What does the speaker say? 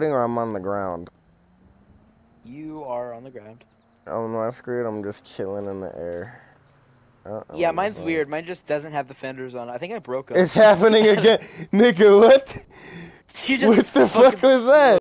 floating or I'm on the ground? You are on the ground. On my screen, I'm just chilling in the air. Oh, Yeah, mine's weird. Mine just doesn't have the fenders on. I think I broke them. It's happening again. Nigga, what? You just What the fuck fucking was that?